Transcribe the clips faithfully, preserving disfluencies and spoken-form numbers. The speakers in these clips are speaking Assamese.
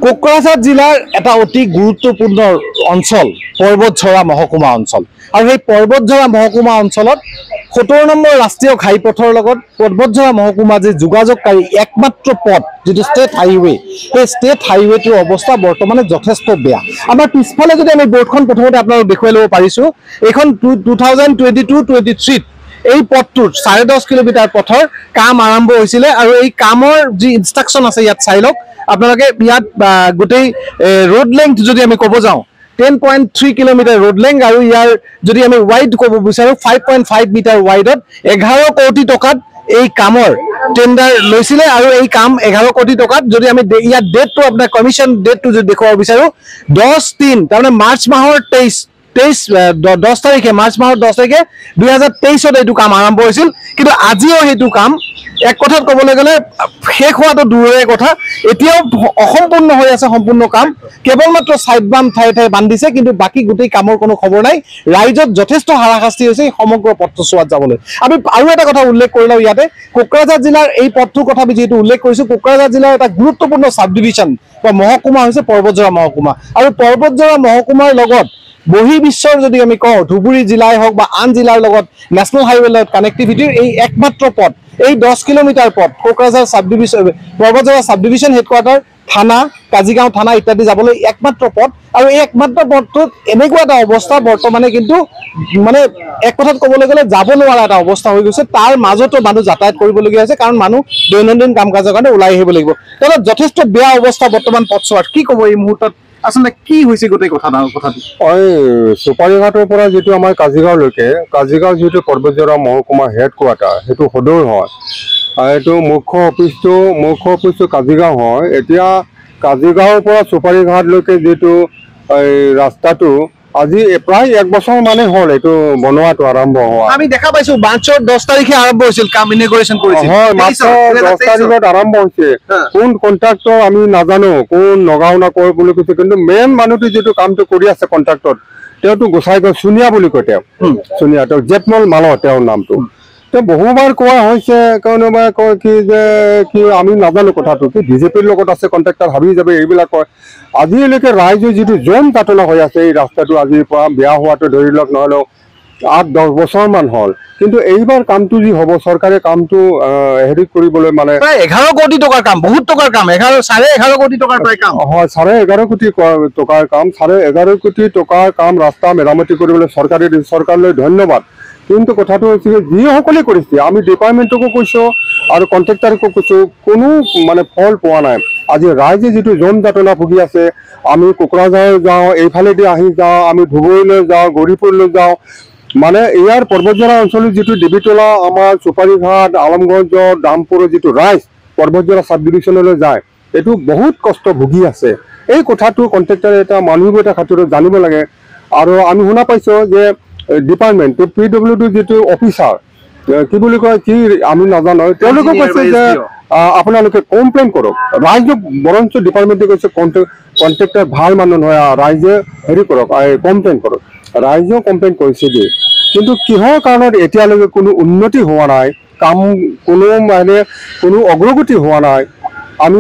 কোকৰাঝাৰ জিলাৰ এটা অতি গুৰুত্বপূৰ্ণ অঞ্চল পৰ্বতঝৰা মহকুমা অঞ্চল আৰু এই পৰ্বতঝৰা মহকুমা অঞ্চলত সত্তৰ নম্বৰ ৰাষ্ট্ৰীয় ঘাইপথৰ লগত পৰ্বতঝৰা মহকুমা যে যোগাযোগকাৰী একমাত্ৰ পথ যেটো ষ্টেট হাইৱে এই ষ্টেট হাইৱেটোৰ অৱস্থা বৰ্তমানে যথেষ্ট বেয়া। আমাৰ পিছফালে যদি আমি বোৰ্ডখন প্ৰথমতে আপোনালোকক দেখুৱাই ল'ব পাৰিছোঁ, এইখন two thousand twenty two twenty থ্ৰীত এই পথটোৰ চাৰে দহ কিলোমিটাৰ পথৰ কাম আৰম্ভ হৈছিলে আৰু এই কামৰ যি ইনষ্ট্ৰাকশ্যন আছে ইয়াত চাই লওক আপোনালোকে। ইয়াত গোটেই ৰোড লেংথ যদি আমি ক'ব যাওঁ ten point three kilometre road length আৰু ইয়াৰ যদি আমি ৱাইড ক'ব বিচাৰোঁ ফাইভ পইণ্ট ফাইভ মিটাৰ ৱাইডত এঘাৰ কোটি টকাত এই কামৰ টেণ্ডাৰ লৈছিলে আৰু এই কাম এঘাৰ কোটি টকাত যদি আমি ইয়াত ডেটটো আপোনাৰ কমিশ্যন ডেটটো যদি দেখুৱাব বিচাৰোঁ দহ তিন তাৰমানে মাৰ্চ মাহৰ তেইছ তেইছ দহ তাৰিখে মাৰ্চ মাহৰ দহ তাৰিখে দুই হাজাৰ তেইছত এইটো কাম আৰম্ভ হৈছিল। কিন্তু আজিও সেইটো কাম এক কথাত ক'বলৈ গ'লে শেষ হোৱাটো দূৰৰে কথা, এতিয়াও অসম্পূৰ্ণ হৈ আছে সম্পূৰ্ণ কাম, কেৱল মাত্ৰ ছাইড বাম ঠায়ে ঠায়ে বান্ধিছে, কিন্তু বাকী গোটেই কামৰ কোনো খবৰ নাই। ৰাইজত যথেষ্ট হাৰাশাস্তি হৈছে সমগ্ৰ পথছোৱাত যাবলৈ। আমি আৰু এটা কথা উল্লেখ কৰি লওঁ ইয়াতে, কোকৰাঝাৰ জিলাৰ এই পথটোৰ কথা আমি যিহেতু উল্লেখ কৰিছোঁ, কোকৰাঝাৰ জিলাৰ এটা গুৰুত্বপূৰ্ণ চাব ডিভিশ্যন বা মহকুমা হৈছে পৰ্বতঝৰা মহকুমা আৰু পৰ্বতঝৰা মহকুমাৰ লগত বহি বিশ্বৰ যদি আমি কওঁ ধুবুৰী জিলাই হওক বা আন জিলাৰ লগত নেশ্যনেল হাইৱেৰ লগত কানেক্টিভিটিৰ এই একমাত্ৰ পথ, এই দহ কিলোমিটাৰ পথ কোকৰাঝাৰ চাব ডিভিশ্যন পৰ্বতঝৰা চাব ডিভিশ্যন হেডকোৱাৰ্টাৰ থানা কাজিগাঁও থানা ইত্যাদি যাবলৈ একমাত্ৰ পথ আৰু এই একমাত্ৰ পথটোত এনেকুৱা এটা অৱস্থা বৰ্তমানে কিন্তু মানে এক কথাত ক'বলৈ গ'লে যাব নোৱাৰা এটা অৱস্থা হৈ গৈছে। তাৰ মাজতো মানুহ যাতায়াত কৰিবলগীয়া হৈছে কাৰণ মানুহ দৈনন্দিন কাম কাজৰ কাৰণে ওলাই আহিব লাগিব। তাৰপৰা যথেষ্ট বেয়া অৱস্থা বৰ্তমান পথছোৱাৰ। কি ক'ব এই মুহূৰ্তত আচলতে কি হৈছে গোটেই কথা কথাটো? এই চুপাৰীঘাটৰ পৰা যিটো আমাৰ কাজিগাঁওলৈকে, কাজিগাঁও যিটো পৰ্বতঝৰা মহকুমা হেড কোৱাৰ্টাৰ সেইটো সদৌ হয়, এইটো মুখ্য অফিচটো মুখ্য অফিচটো কাজিগাঁও হয়। এতিয়া কাজিগাঁৱৰ পৰা চুপাৰীঘাটলৈকে যিটো এই ৰাস্তাটো আজি প্ৰায় এক বছৰ মানে হ'ল এইটো বনোৱাটো আৰম্ভ হোৱা। আমি দেখা পাইছোঁ মাৰ্চৰ দহ তাৰিখে আৰম্ভ হৈছিল কাম, ইনগ্ৰেশ্যন কৰিছিল। হয়, মাৰ্চৰ দহ তাৰিখত আৰম্ভ হৈছে। কোন কণ্ট্ৰাক্টৰ আমি নাজানো, কোন নগাঁও না কয় বুলি কৈছে, কিন্তু মেইন মানুহটো যিটো কামটো কৰি আছে কণ্ট্ৰাক্টত তেওঁতো গোসাইগাঁও চুনীয়া বুলি কয়, তেওঁ চুনীয়া, তেওঁ জেটমল মাল তেওঁৰ নামটো। তেওঁ বহুবাৰ কোৱা হৈছে, কোনোবাই কয় কি যে কি আমি নাজানো কথাটো, কি বিজেপিৰ লগত আছে কণ্ট্ৰাক্টৰ হাবি যাবে এইবিলাক কয়। আজিলৈকে ৰাইজৰ যিটো জন যাতনা হৈ আছে এই ৰাস্তাটো আজিৰ পৰা বেয়া হোৱাটো ধৰি লওক নহ'লেও আঠ দহ বছৰমান হ'ল, কিন্তু এইবাৰ কামটো যি হ'ব চৰকাৰে কামটো হেৰি কৰিবলৈ মানে এঘাৰ কোটি টকাৰ কাম, বহুত টকাৰ কাম, এঘাৰ চাৰে এঘাৰ কোটি টকাৰ প্ৰায় কাম। হয়, চাৰে এঘাৰ কোটি টকাৰ কাম, চাৰে এঘাৰ কোটি টকাৰ কাম ৰাস্তা মেৰামতি কৰিবলৈ চৰকাৰে চৰকাৰলৈ ধন্যবাদ। কিন্তু কথাটো হৈছে যিসকলে কৰিছে, আমি ডিপাৰ্টমেণ্টকো কৈছোঁ আৰু কণ্ট্ৰেক্টাৰকো কৈছোঁ, কোনো মানে ফল পোৱা নাই। আজি ৰাইজে যিটো জন যাতনা ভুগি আছে, আমি কোকৰাঝাৰ যাওঁ, এইফালেদি আহি যাওঁ, আমি ধুবুৰীলৈ যাওঁ, গৌৰীপুৰলৈ যাওঁ, মানে ইয়াৰ পৰ্বতঝৰা অঞ্চলৰ যিটো দেৱীতলা আমাৰ চুপাৰীঘাট আলমগঞ্জ দামপুৰৰ যিটো ৰাইজ পৰ্বতঝৰা চাব ডিভিশ্যনলৈ যায়, এইটো বহুত কষ্ট ভুগি আছে। এই কথাটো কণ্ট্ৰেক্টাৰে এটা মানৱীয় এটা খাতিৰত জানিব লাগে। আৰু আমি শুনা পাইছোঁ যে ডিপাৰ্টমেণ্ট পি ডব্লিউ ডিৰ যিটো অফিচাৰ কি বুলি কয় কি আমি নাজানো, তেওঁলোকে কৈছে যে আপোনালোকে কমপ্লেইন কৰক। ৰাইজক বৰঞ্চ ডিপাৰ্টমেণ্টে কৈছে কণ্ট্ৰেক্টাৰ ভাল মানুহ নহয়, ৰাইজে হেৰি কৰক, কমপ্লেইন কৰক। ৰাইজেও কমপ্লেইন কৰিছে যে, কিন্তু কিহৰ কাৰণত এতিয়ালৈকে কোনো উন্নতি হোৱা নাই, কাম কোনো মানে কোনো অগ্ৰগতি হোৱা নাই। আমি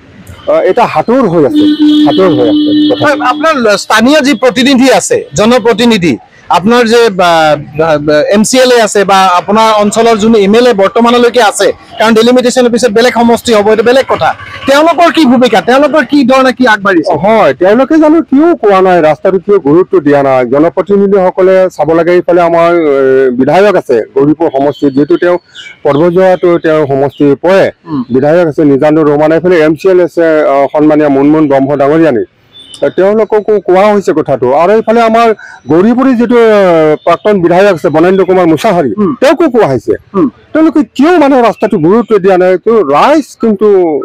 এটা হাতৰ হৈ আছে, হাতৰ হৈ আছে। আপোনাৰ স্থানীয় যি প্ৰতিনিধি আছে, জনপ্ৰতিনিধি, আপোনাৰ যে এম চি এল এ আছে বা আপোনাৰ অঞ্চলৰ যোন এম এল এ বৰ্তমানলৈকে আছে, কাৰণ ডেলিমিটেশ্যনৰ পিছত বেলেগ সমষ্টি হ'ব, এইটো বেলেগ কথা, তেওঁলোকৰ কি ভূমিকা, তেওঁলোকৰ কি ধৰণে কি আগবাঢ়িছে? হয়, তেওঁলোকে জানো কিয় কোৱা নাই, ৰাস্তাটো কিয় গুৰুত্ব দিয়া নাই। জনপ্ৰতিনিধিসকলে চাব লাগে। এইফালে আমাৰ বিধায়ক আছে গৌৰীপুৰ সমষ্টিত, যিহেতু তেওঁ পৰ্বতঝৰাটো তেওঁৰ সমষ্টিৰ পৰে, বিধায়ক আছে নিজানুৰ ৰহমান, এইফালে এম চি এল আছে সন্মানীয় মুনমুন ব্ৰহ্ম ডাঙৰীয়ানী, তেওঁলোককো কোৱা হৈছে কথাটো। আৰু এইফালে আমাৰ গৌৰীপুৰী যিটো প্ৰাক্তন বিধায়ক আছে বনেন্দ্ৰ কুমাৰ মুছাহাৰী, তেওঁকো কোৱা হৈছে। তেওঁলোকে কিয় মানে ৰাস্তাটো গুৰুত্ব দিয়া নাই? তো ৰাইজ কিন্তু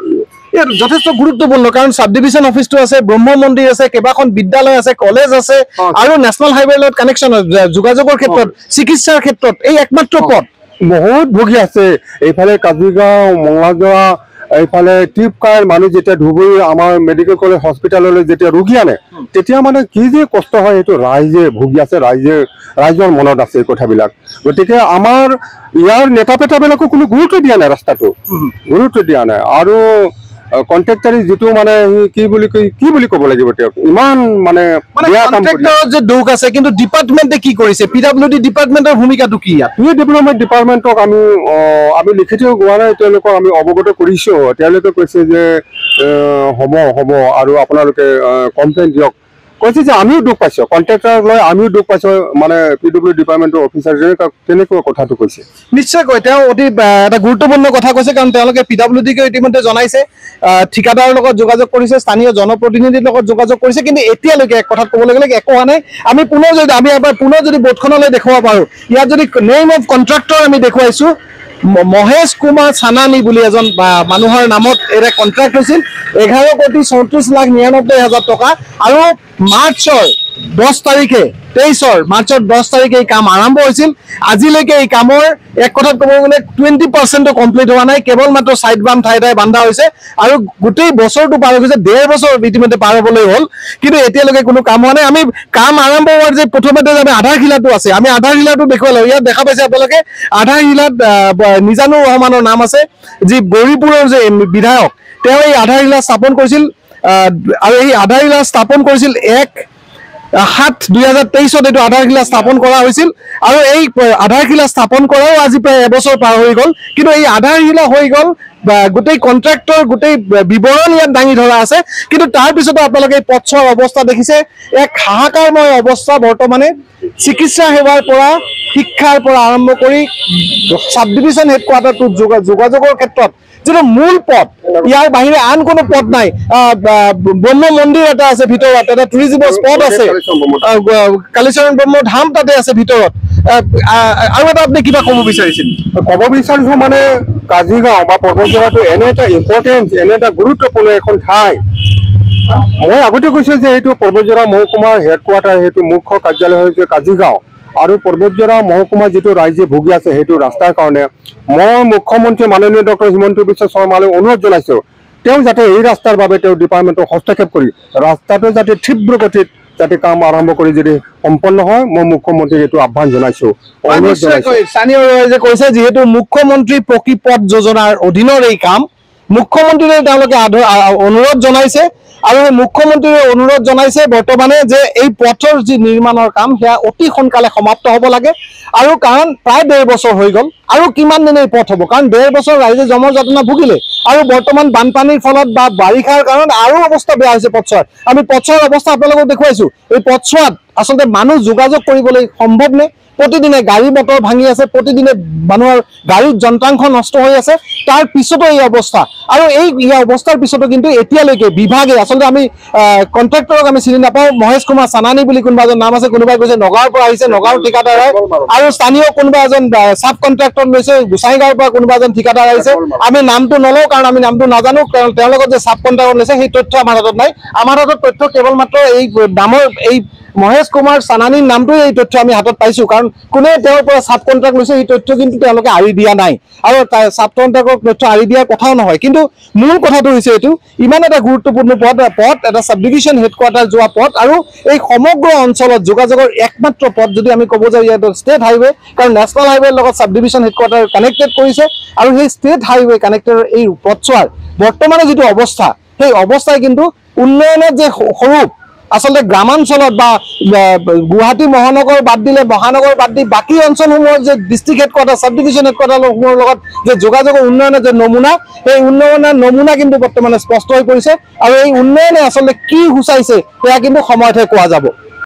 যথেষ্ট গুৰুত্বপূৰ্ণ, কাৰণ চাব ডিভিশ্যন অফিচটো আছে, ব্ৰহ্ম মন্দিৰ আছে, কেইবাখন বিদ্যালয় আছে, কলেজ আছে, আৰু নেশ্যনেল হাইৱেৰ লগত কানেকশ্যন, যোগাযোগৰ ক্ষেত্ৰত, চিকিৎসাৰ ক্ষেত্ৰত এই একমাত্ৰ পথ বহুত ভুগি আছে। এইফালে কাজিগাঁও মঙলাজৰা, এইফালে টিপকাইৰ মানুহ যেতিয়া ধুবুৰী আমাৰ মেডিকেল কলেজ হস্পিটেললৈ যেতিয়া ৰোগী আনে, তেতিয়া মানে কি যে কষ্ট হয় সেইটো ৰাইজে ভুগি আছে, ৰাইজে ৰাইজৰ মনত আছে এই কথাবিলাক। গতিকে আমাৰ ইয়াৰ নেতা পেতাবিলাকো কোনো গুৰুত্ব দিয়া নাই, ৰাস্তাটো গুৰুত্ব দিয়া নাই। আৰু কন্ট্ৰেক্টাৰী যিটো মানে সি কি বুলি কৈ কি বুলি ক'ব লাগিব তেওঁক ইমান মানে মানে বেয়া কাম কৰি কন্ট্ৰেক্টৰৰ যে দুখ আছে কিন্তু ডিপাৰ্টমেণ্টে কি কৰিছে পি ডাব্লিউ ডি ডিপাৰ্টমেণ্টৰ ভূমিকাটো কি ইয়াত পি ডেভেলপমেণ্ট ডিপাৰ্টমেণ্টক আমি আহ, আমি লিখিত হোৱা নাই তেওঁলোকক আমি অৱগত কৰিছোঁ তেওঁলোকে কৈছে যে আহ, হ'ব হ'ব আৰু আপোনালোকে কমপ্লেইন দিয়ক কৈছে যে আমিও দুখ পাইছোঁ কণ্ট্ৰেক্টাৰক লৈ আমিও দুখ পাইছোঁ মানে পি ডব্লিউ ডিপাৰ্টমেণ্টৰ অফিচাৰজনে তেনেকুৱা কথাটো কৈছে নিশ্চয়কৈ তেওঁ অতি আহ, এটা গুৰুত্বপূৰ্ণ কথা কৈছে কাৰণ তেওঁলোকে পি ডাব্লিউ ডিকে ইতিমধ্যে জনাইছে আহ, ঠিকাদাৰৰ লগত যোগাযোগ কৰিছে স্থানীয় জনপ্ৰতিনিধিৰ লগত যোগাযোগ কৰিছে কিন্তু এতিয়ালৈকে এক কথাত ক'বলৈ গ'লে একো হোৱা নাই আমি পুনৰ যদি আমি এবাৰ পুনৰ যদি বোৰ্ডখনলৈ দেখুৱাব পাৰোঁ ইয়াত যদি নেম অফ কণ্ট্ৰাক্টৰ আমি দেখুৱাইছোঁ ম- মহেশ কুমাৰ চানানী বুলি এজন বা মানুহৰ নামত এটা কণ্ট্ৰাক্ট হৈছিল এঘাৰ কোটি চৌত্ৰিছ লাখ নিৰানব্বৈ হাজাৰ টকা আৰু মাৰ্চৰ দহ তাৰিখে তেইছৰ মাৰ্চৰ দহ তাৰিখে এই কাম আৰম্ভ হৈছিল আজিলৈকে এই কামৰ এক কথাত ক'ব গ'লে টুৱেণ্টি পাৰ্চেণ্টো কমপ্লিট হোৱা নাই কেৱল মাত্ৰ চাইড বাম ঠাই ঠাই বান্ধা হৈছে আৰু গোটেই বছৰটো পাৰ হৈ গৈছে ডেৰ বছৰ ইতিমধ্যে পাৰ হ'বলৈ হ'ল কিন্তু এতিয়ালৈকে কোনো কাম হোৱা নাই আমি কাম আৰম্ভ হোৱাৰ যে প্ৰথমতে যে আমি আধাৰশিলাটো আছে আমি আধাৰশিলাটো দেখুৱালোঁ ইয়াত দেখা পাইছে আপোনালোকে আধাৰশিলাত আহ, ব- নিজানুৰ ৰহমানৰ নাম আছে যি গৌৰীপুৰৰ যে বিধায়ক তেওঁ এই আধাৰশিলা স্থাপন কৰিছিল আহ, আৰু এই আধাৰশিলা স্থাপন কৰিছিল এক সাত দুই হাজাৰ তেইছত এইটো আধাৰশিলা স্থাপন কৰা হৈছিল আৰু এই আধাৰশিলা স্থাপন কৰাও আজি প্ৰায় এবছৰ পাৰ হৈ গ'ল কিন্তু এই আধাৰশিলা হৈ গ'ল বা গোটেই কণ্ট্ৰেক্টৰ গোটেই বিৱৰণ ইয়াত দাঙি ধৰা আছে কিন্তু তাৰপিছতো আপোনালোকে এই পথছোৱাৰ অৱস্থা দেখিছে এক হাহাকাৰময় অৱস্থা বৰ্তমানে চিকিৎসা সেৱাৰ পৰা শিক্ষাৰ পৰা আৰম্ভ কৰি চাব ডিভিজন হেডকোৱাৰ্টাৰটোত যোগা- যোগাযোগৰ ক্ষেত্ৰত যিটো মূল পথ ইয়াৰ বাহিৰে আন কোনো পথ নাই আহ, আহ, ব্ৰহ্ম মন্দিৰ এটা আছে ভিতৰত এটা টুৰিজিমৰ স্পট আছে আহ, গ- কালীচৰণ ব্ৰহ্ম ধাম তাতে আছে ভিতৰত আহ, আহ, আৰু এটা আপুনি কিবা ক'ব বিচাৰিছিল ক'ব বিচাৰিছোঁ মানে কাজিগাঁও বা পৰ্বতজোৰাটো এনে এটা ইম্পৰ্টেণ্ট এনে এটা গুৰুত্বপূৰ্ণ এখন ঠাই মই আগতে কৈছোঁ যে এইটো পৰ্বতজোৰা মহকুমাৰ হেডকোৱাৰ্টাৰ সেইটো মুখ্য কাৰ্যালয় হৈছে কাজিগাঁও আৰু পৰ্বতজোৰা মহকুমা যিটো ৰাইজে ভুগি আছে সেইটো ৰাস্তাৰ কাৰণে মই মুখ্যমন্ত্ৰী মাননীয় ডক্টৰ হিমন্ত বিশ্ব শৰ্মালৈ অনুৰোধ জনাইছোঁ তেওঁ যাতে এই ৰাস্তাৰ বাবে তেওঁ ডিপাৰ্টমেণ্টক হস্তক্ষেপ কৰি ৰাস্তাটো যাতে তীব্ৰ গতিত যাতে কাম আৰম্ভ কৰি যদি সম্পন্ন হয় মই মুখ্যমন্ত্ৰীক এইটো আহ্বান জনাইছোঁ অনুৰোধ জনাইছোঁ নিশ্চয়কৈ স্থানীয় ৰাইজে কৈছে যিহেতু মুখ্যমন্ত্ৰী পকী পথ যোজনাৰ অধীনৰ এই কাম মুখ্যমন্ত্ৰীলৈ তেওঁলোকে আধ- আ- অনুৰোধ জনাইছে আৰু সেই মুখ্যমন্ত্ৰীয়ে অনুৰোধ জনাইছে বৰ্তমানে যে এই পথৰ যি নিৰ্মাণৰ কাম সেয়া অতি সোনকালে সমাপ্ত হ'ব লাগে আৰু কাৰণ প্ৰায় ডেৰ বছৰ হৈ গ'ল আৰু কিমান দিন এই পথ হ'ব কাৰণ ডেৰ বছৰ ৰাইজে জমৰ যাতনা ভুগিলে আৰু বৰ্তমান বানপানীৰ ফলত বা বাৰিষাৰ কাৰণত আৰু অৱস্থা বেয়া হৈছে পথছোৱাৰ আমি পথছোৱাৰ অৱস্থা আপোনালোকক দেখুৱাইছোঁ এই পথছোৱাত আচলতে মানুহ যোগাযোগ কৰিবলৈ সম্ভৱ নে প্ৰতিদিনে গাড়ী মটৰ ভাঙি আছে প্ৰতিদিনে মানুহৰ গাড়ীৰ যন্ত্ৰাংশ নষ্ট হৈ আছে তাৰ পিছতো এই অৱস্থা আৰু এই ইয়াৰ অৱস্থাৰ পিছতো কিন্তু এতিয়ালৈকে বিভাগে আচলতে আমি কণ্ট্ৰেক্টৰক আমি চিনি নাপাওঁ মহেশ কুমাৰ চানানী বুলি কোনোবা এজন নাম আছে কোনোবাই কৈছে নগাঁৱৰ পৰা আহিছে নগাঁৱৰ ঠিকাদাৰ হয় আৰু স্থানীয় কোনোবা এজন চাব কণ্ট্ৰেক্টৰ লৈছে গোসাইগাঁৱৰ পৰা কোনোবা এজন ঠিকাদাৰ আহিছে আমি নামটো নলওঁ কাৰণ আমি নামটো নাজানো কাৰণ তেওঁৰ লগত যে চাব কণ্ট্ৰেক্টৰ লৈছে সেই তথ্য আমাৰ হাতত নাই আমাৰ হাতত তথ্য কেৱল মাত্ৰ এই নামৰ এই মহেশ কুমাৰ চানানীৰ নামটোৱে এই তথ্য আমি হাতত পাইছোঁ কাৰণ কোনে তেওঁৰ পৰা চাব কণ্ট্ৰেক্ট লৈছে এই তথ্য কিন্তু তেওঁলোকে আঁৰি দিয়া নাই আৰু চাব কণ্ট্ৰেক্টৰ তথ্য আঁৰি দিয়াৰ কথাও নহয় কিন্তু মূল কথাটো হৈছে এইটো ইমান এটা গুৰুত্বপূৰ্ণ পথ পথ এটা চাব ডিভিজন হেডকোৱাৰ্টাৰ যোৱা পথ আৰু এই সমগ্ৰ অঞ্চলত যোগাযোগৰ একমাত্ৰ পথ যদি আমি ক'ব যাওঁ ইয়াত ষ্টেট হাইৱে কাৰণ নেশ্যনেল হাইৱেৰ লগত চাব ডিভিজন হেডকোৱাৰ্টাৰ কানেক্টেড কৰিছে আৰু সেই ষ্টেট হাইৱে কানেক্টেড এই পথছোৱাৰ বৰ্তমানে যিটো অৱস্থা সেই অৱস্থাই কিন্তু উন্নয়নৰ যে সৰুপ আচলতে গ্ৰামাঞ্চলত বা গুৱাহাটী মহানগৰ বাদ দিলে মহানগৰ বাদ দি বাকী অঞ্চলসমূহৰ যে ডিষ্ট্ৰিক্ট হেডকোৱাৰ্টাৰ চাব ডিভিজন হেডকোৱাৰ্টাৰসমূহৰ লগত যে যোগাযোগৰ উন্নয়নৰ যে নমুনা সেই উন্নয়নৰ নমুনা কিন্তু বৰ্তমানে স্পষ্ট হৈ পৰিছে আৰু এই উন্নয়নে আচলতে কি সূচাইছে সেয়া কিন্তু সময়তহে কোৱা যাব